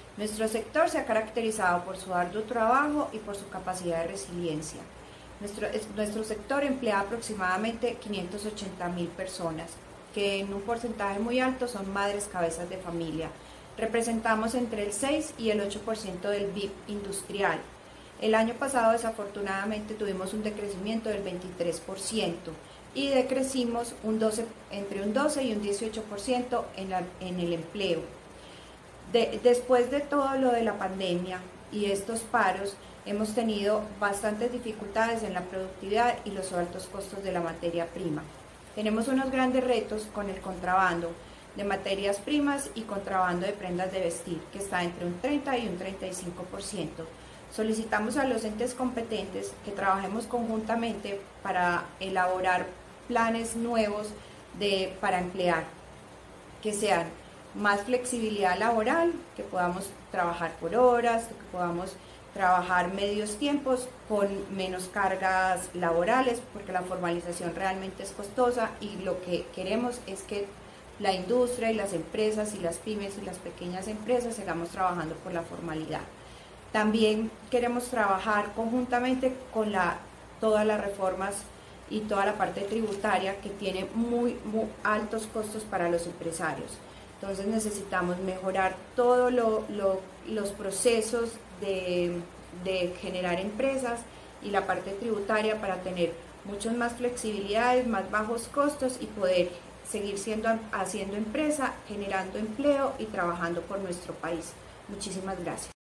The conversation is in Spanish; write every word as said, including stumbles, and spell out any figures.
Nuestro sector se ha caracterizado por su arduo trabajo y por su capacidad de resiliencia. Nuestro, nuestro sector emplea aproximadamente quinientas ochenta mil personas, que en un porcentaje muy alto son madres cabezas de familia. Representamos entre el seis y el ocho por ciento del P I B industrial. El año pasado desafortunadamente tuvimos un decrecimiento del veintitrés por ciento y decrecimos un doce, entre un doce y un dieciocho por ciento en, la, en el empleo. De, después de todo lo de la pandemia y estos paros, hemos tenido bastantes dificultades en la productividad y los altos costos de la materia prima. Tenemos unos grandes retos con el contrabando de materias primas y contrabando de prendas de vestir, que está entre un treinta y un treinta y cinco por ciento. Solicitamos a los entes competentes que trabajemos conjuntamente para elaborar planes nuevos de, para emplear, que sean más flexibilidad laboral, que podamos trabajar por horas, que podamos trabajar medios tiempos con menos cargas laborales, porque la formalización realmente es costosa y lo que queremos es que la industria y las empresas y las pymes y las pequeñas empresas sigamos trabajando por la formalidad. También queremos trabajar conjuntamente con la, todas las reformas y toda la parte tributaria que tiene muy, muy altos costos para los empresarios. Entonces necesitamos mejorar todos lo, lo, los procesos de, de generar empresas y la parte tributaria para tener muchas más flexibilidades, más bajos costos y poder seguir siendo, haciendo empresa, generando empleo y trabajando por nuestro país. Muchísimas gracias.